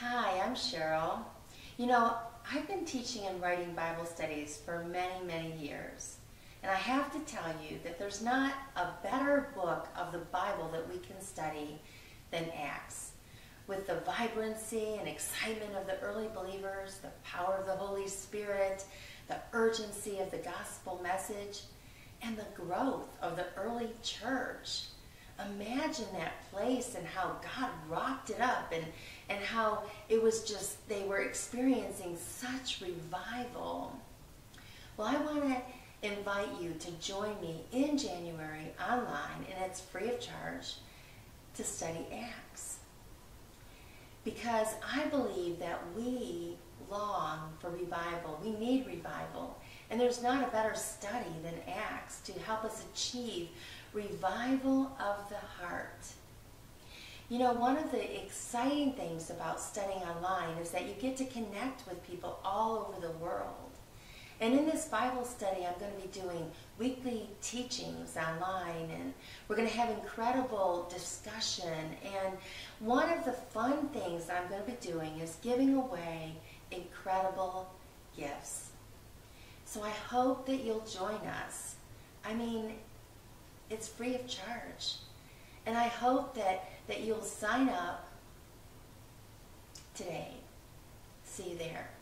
Hi, I'm Cheryl. You know, I've been teaching and writing Bible studies for many, many years. And I have to tell you that there's not a better book of the Bible that we can study than Acts. With the vibrancy and excitement of the early believers, the power of the Holy Spirit, the urgency of the gospel message, and the growth of the early church. Imagine that place and how God rocked it up and how it was just, they were experiencing such revival. Well, I want to invite you to join me in January online, and it's free of charge, to study Acts. Because I believe that we long for revival. We need revival. And there's not a better study than Acts to help us achieve revival of the heart. You know, one of the exciting things about studying online is that you get to connect with people all over the world. And in this Bible study, I'm going to be doing weekly teachings online, and we're going to have incredible discussion. And one of the fun things I'm going to be doing is giving away incredible gifts. So I hope that you'll join us. I mean, it's free of charge. And I hope that you'll sign up today. See you there.